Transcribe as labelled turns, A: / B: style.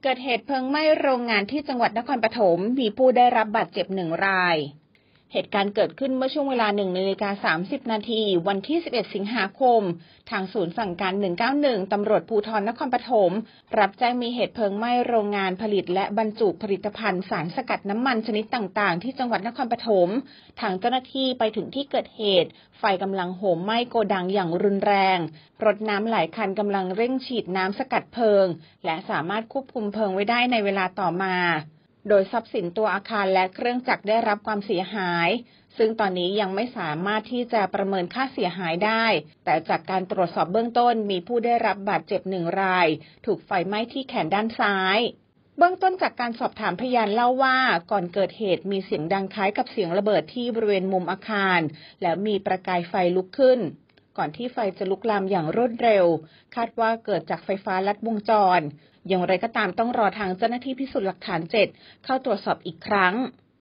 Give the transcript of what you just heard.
A: เกิดเหตุเพลิงไหม้โรงงานที่จังหวัดนครปฐมมีผู้ได้รับบาดเจ็บ1 รายเหตุการณ์เกิดขึ้นเมื่อช่วงเวลา 1:30 นาทีวันที่ 11 สิงหาคมทางศูนย์สั่งการ 191 ตำรวจภูธรนครปฐมรับแจ้งมีเหตุเพลิงไหม้โรงงานผลิตและบรรจุผลิตภัณฑ์สารสกัดน้ำมันชนิดต่างๆที่จังหวัดนครปฐมทางเจ้าหน้าที่ไปถึงที่เกิดเหตุไฟกำลังโหมไหม้โกดังอย่างรุนแรงรถน้ำหลายคันกำลังเร่งฉีดน้ำสกัดเพลิงและสามารถควบคุมเพลิงไว้ได้ในเวลาต่อมาโดยทรัพย์สินตัวอาคารและเครื่องจักรได้รับความเสียหายซึ่งตอนนี้ยังไม่สามารถที่จะประเมินค่าเสียหายได้แต่จากการตรวจสอบเบื้องต้นมีผู้ได้รับบาดเจ็บ1 รายถูกไฟไหม้ที่แขนด้านซ้ายเบื้องต้นจากการสอบถามพยานเล่าว่าก่อนเกิดเหตุมีเสียงดังคล้ายกับเสียงระเบิดที่บริเวณมุมอาคารแล้วมีประกายไฟลุกขึ้นก่อนที่ไฟจะลุกลามอย่างรวดเร็วคาดว่าเกิดจากไฟฟ้าลัดวงจรอย่างไรก็ตามต้องรอทางเจ้าหน้าที่พิสูจน์หลักฐาน7เข้าตรวจสอบอีกครั้ง